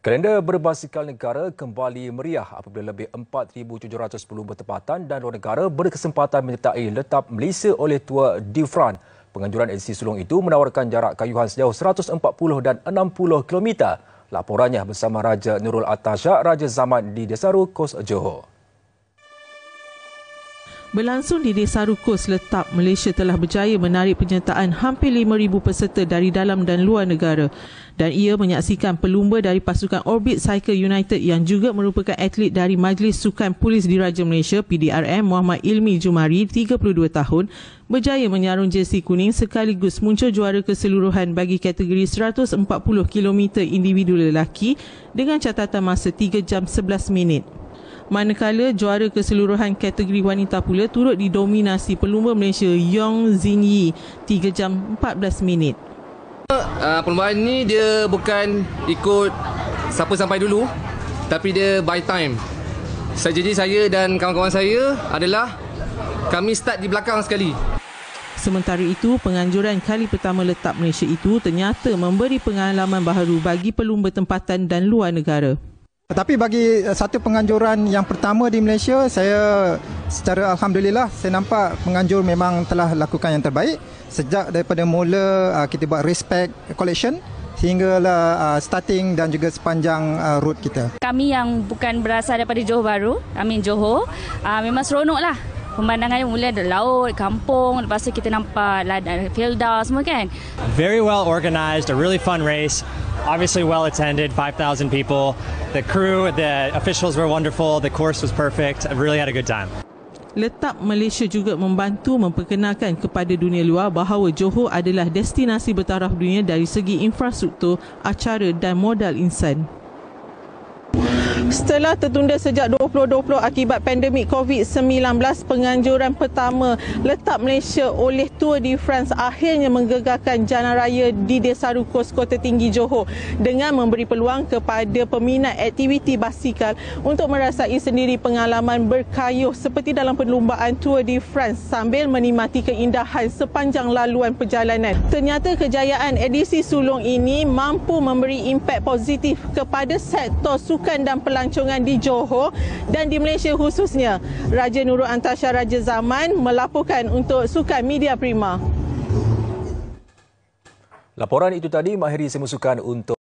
Kalender berbasikal negara kembali meriah apabila lebih 4,700 pelumba tempatan dan luar negara berkesempatan menyertai Letap Malaysia oleh Tour de France. Penganjuran edisi sulung itu menawarkan jarak kayuhan sejauh 140 dan 60 km. Laporannya bersama Raja Nurul Atasha, Raja Zaman di Desaru, Kos Johor. Berlangsung di Desaru Kos Letap, Malaysia telah berjaya menarik penyertaan hampir 5,000 peserta dari dalam dan luar negara. Dan ia menyaksikan pelumba dari pasukan Orbit Cycle United yang juga merupakan atlet dari Majlis Sukan Polis Diraja Malaysia PDRM Muhammad Ilmi Jumari, 32 tahun, berjaya menyarung jersey kuning sekaligus muncul juara keseluruhan bagi kategori 140 km individu lelaki dengan catatan masa 3 jam 11 minit. Manakala juara keseluruhan kategori wanita pula turut didominasi pelumba Malaysia Yong Zin Yi, 3 jam 14 minit. Perlombaan ni dia bukan ikut siapa sampai dulu, tapi dia by time. Jadi saya dan kawan-kawan saya adalah kami start di belakang sekali. Sementara itu, penganjuran kali pertama Letap Malaysia itu ternyata memberi pengalaman baharu bagi pelumba tempatan dan luar negara. Tetapi bagi satu penganjuran yang pertama di Malaysia, saya secara alhamdulillah saya nampak penganjur memang telah lakukan yang terbaik. Sejak daripada mula kita buat respect collection sehinggalah starting dan juga sepanjang route kita. Kami yang bukan berasal daripada Johor Bahru, Johor, memang seronoklah. Pemandangannya mula ada laut, kampung, lepas tu kita nampak Filda semua kan. Very well organized, a really fun race. Obviously well attended, 5,000 people. The crew, the officials were wonderful, the course was perfect. I really had a good time. Letap Malaysia juga membantu memperkenalkan kepada dunia luar bahawa Johor adalah destinasi bertaraf dunia dari segi infrastruktur, acara dan modal insan. Setelah tertunda sejak 2020 akibat pandemik COVID-19, penganjuran pertama Letap Malaysia oleh Tour de France akhirnya menggegarkan jalan raya di Desaru Kos Kota Tinggi Johor dengan memberi peluang kepada peminat aktiviti basikal untuk merasai sendiri pengalaman berkayuh seperti dalam perlumbaan Tour de France sambil menikmati keindahan sepanjang laluan perjalanan. Ternyata kejayaan edisi sulung ini mampu memberi impak positif kepada sektor sukan dan pelancongan di Johor dan di Malaysia khususnya. Raja Nurul Atasha, Raja Zaman melaporkan untuk Sukan Media Prima. Laporan itu tadi mengakhiri semua sukan untuk